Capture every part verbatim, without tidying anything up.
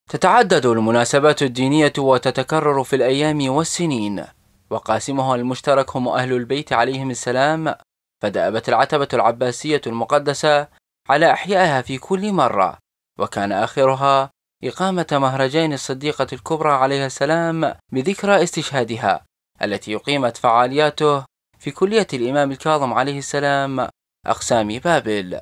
تتعدد المناسبات الدينية وتتكرر في الأيام والسنين، وقاسمها المشترك هم أهل البيت عليهم السلام، فدأبت العتبة العباسية المقدسة على إحيائها في كل مرة، وكان آخرها إقامة مهرجان الصديقة الكبرى عليها السلام بذكرى استشهادها، التي أقيمت فعالياته في كلية الإمام الكاظم عليه السلام أقسام بابل.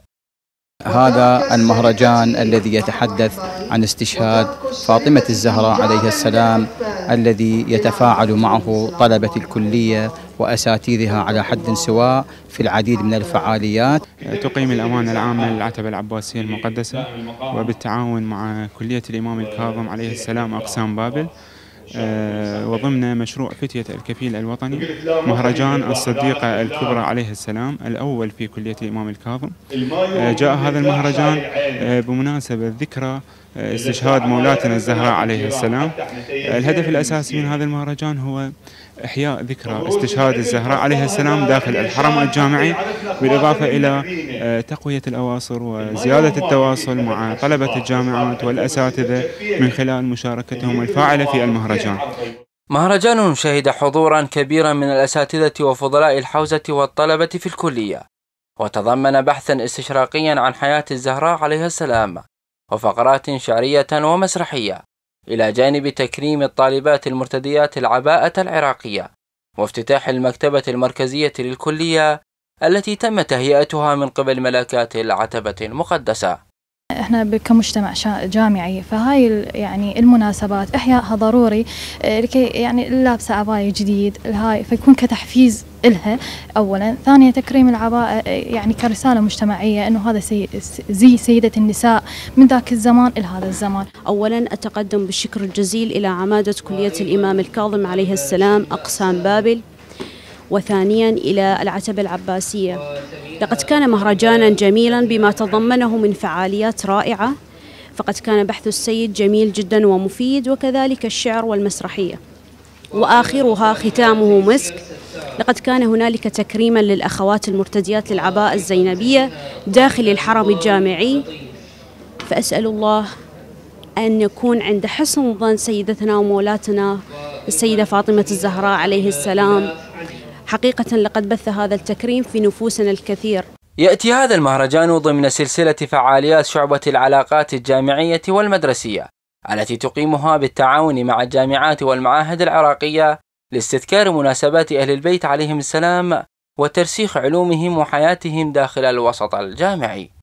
هذا المهرجان الذي يتحدث عن استشهاد فاطمة الزهراء عليها السلام، الذي يتفاعل معه طلبة الكلية وأساتذها على حد سواء في العديد من الفعاليات. تقيم الأمانة العامة للعتبة العباسية المقدسة وبالتعاون مع كلية الإمام الكاظم عليه السلام أقسام بابل، وضمن مشروع فتية الكفيل الوطني مهرجان الصديقة الكبرى عليه السلام الأول في كلية الإمام الكاظم. جاء هذا المهرجان بمناسبة ذكرى استشهاد مولاتنا الزهراء عليه السلام. الهدف الأساسي من هذا المهرجان هو إحياء ذكرى استشهاد الزهراء عليه السلام داخل الحرم الجامعي، بالإضافة إلى تقوية الأواصر وزيادة التواصل مع طلبة الجامعات والأساتذة من خلال مشاركتهم الفاعلة في المهرجان. مهرجان شهد حضورا كبيرا من الأساتذة وفضلاء الحوزة والطلبة في الكلية، وتضمن بحثا استشراقيا عن حياة الزهراء عليها السلام وفقرات شعرية ومسرحية، إلى جانب تكريم الطالبات المرتديات العباءة العراقية، وافتتاح المكتبة المركزية للكلية التي تم تهيئتها من قبل ملاكات العتبة المقدسة. احنا كمجتمع جامعي، فهاي يعني المناسبات احيائها ضروري لكي يعني لابسه عباية جديد هاي فيكون كتحفيز إلها اولا، ثانيا تكريم العباءة يعني كرسالة مجتمعية انه هذا سي زي سيدة النساء من ذاك الزمان إلى هذا الزمان. اولا اتقدم بالشكر الجزيل الى عمادة كلية الإمام الكاظم عليه السلام أقسام بابل، وثانيا إلى العتبة العباسية. لقد كان مهرجانا جميلا بما تضمنه من فعاليات رائعة، فقد كان بحث السيد جميل جدا ومفيد، وكذلك الشعر والمسرحية، وآخرها ختامه مسك. لقد كان هنالك تكريما للأخوات المرتديات للعباءة الزينبية داخل الحرم الجامعي، فأسأل الله أن نكون عند حسن ظن سيدتنا ومولاتنا السيدة فاطمة الزهراء عليه السلام. حقيقة لقد بث هذا التكريم في نفوسنا الكثير. يأتي هذا المهرجان ضمن سلسلة فعاليات شعبة العلاقات الجامعية والمدرسية، التي تقيمها بالتعاون مع الجامعات والمعاهد العراقية لاستذكار مناسبات أهل البيت عليهم السلام وترسيخ علومهم وحياتهم داخل الوسط الجامعي.